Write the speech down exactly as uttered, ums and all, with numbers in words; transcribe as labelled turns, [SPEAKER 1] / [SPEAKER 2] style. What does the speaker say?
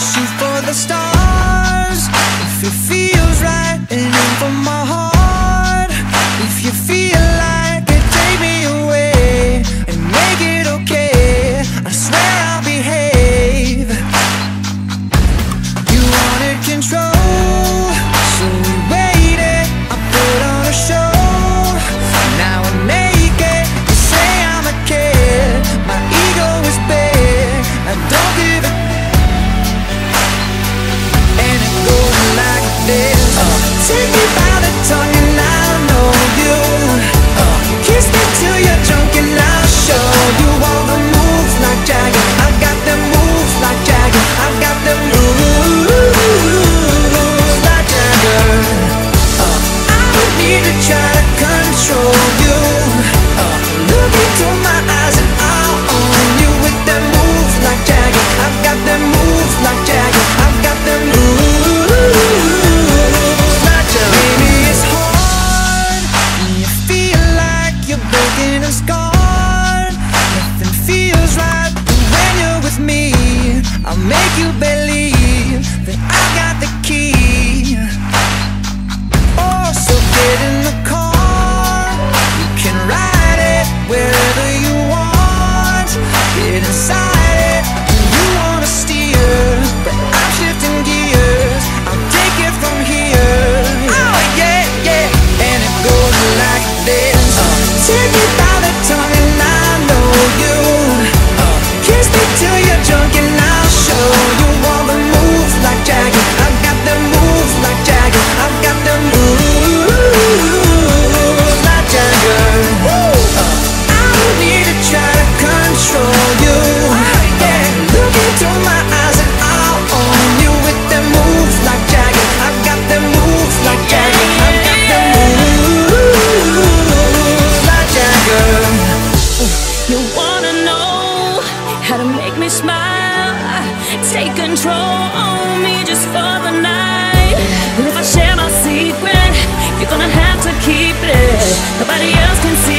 [SPEAKER 1] shoot for the stars. If it feels right and aim for my heart. If you feel like it, take me away and make it okay. I swear I'll behave. You wanted control, so we waited. I put on a show. Now I'm naked. You say I'm a kid. My ego is big. I don't give a. And it goes like this. uh, Take me by the tongue and I'll know you. uh, Kiss me till you're drunk and I'll show you all the moves like Jagger. I've got them moves like Jagger. I've got them moves like Jagger. uh, I don't need to try to control you. uh, Look into my eyes and I'll own you with them moves like Jagger. I've got them moves like Jagger. I've got them moves like Jagger. Maybe it's hard when you feel like you're broken and scarred. Nothing feels right when you're with me. I'll make you believe that I got the key. Oh, so get in the car. You can ride it wherever you want. Get inside it when you wanna steer, but I'm shifting gears. I'll take it from here. Oh yeah, yeah. And it goes like this. uh, Take me by the tongue and I know you. uh, Kiss me till you're drunk and I'll show you all the moves like Jagger. I've got them moves like Jagger. I've got them moves like Jagger. uh, I don't need to try to control you. yeah. Look into my eyes and I'll own you with them moves like Jagger. I've got them moves like Jagger. I've got them moves like Jagger.
[SPEAKER 2] You wanna know how to make me smile? Take control on me just for the night. And if I share my secret, you're gonna have to keep it. Nobody else can see